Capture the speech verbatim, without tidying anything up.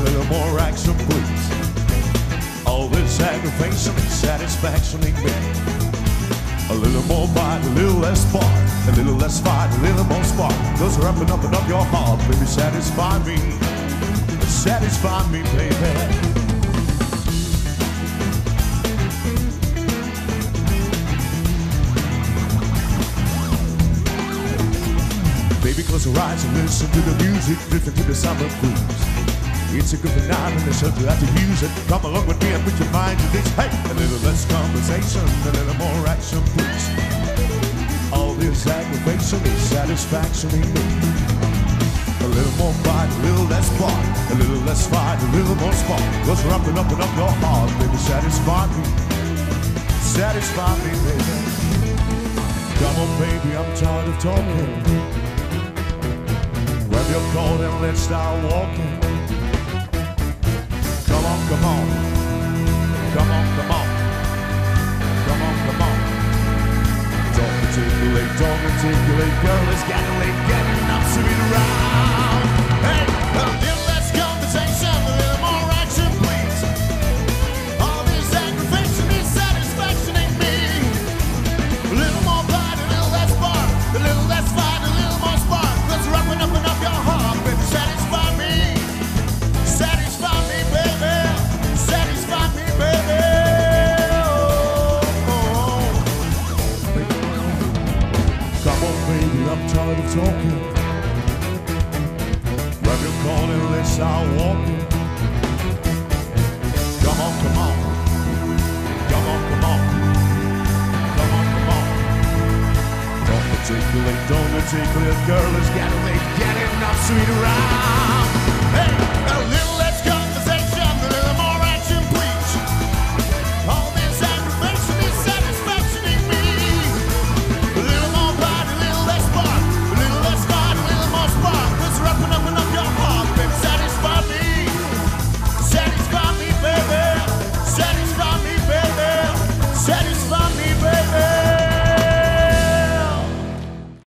little more action, please. All this aggravation and satisfaction in me. A little more bite, a little less spark. A little less fight, a little more spark. Those are up and up and up your heart. Baby, satisfy me. Satisfy me, baby. Baby, close your eyes and listen to the music, drifting to the summer cruise. It's a good night and a shelter how to use it. Come along with me and put your mind to this. Hey, a little less conversation, a little more action, please. All this aggravation is satisfaction in me. A little more fight, a little less spark. A little less fight, a little more spark. Cause we're up and up and up your heart. Baby, satisfy me. Satisfy me, baby. Come on, baby, I'm tired of talking. Grab your coat and let's start walking. Come on, come on. Come on, come on. Come on, come on. Don't articulate, don't articulate, girl, it's getting late, getting up, sweet around. Hey, a little less conversation, a little more action, please. All this aggravation is satisfaction in me. A little more bite, a little less spark, a little less fight, a little more spark. Let's rock and up and up your heart, baby, satisfy me. Satisfy me, baby. Satisfy me, baby. Baby, I'm tired of talking. Grab your coat and let's start walking. Come on, come on. Come on, come on. Come on, come on. Don't articulate, don't articulate, girl, it's getting late, getting up, sweet around. Hey, a little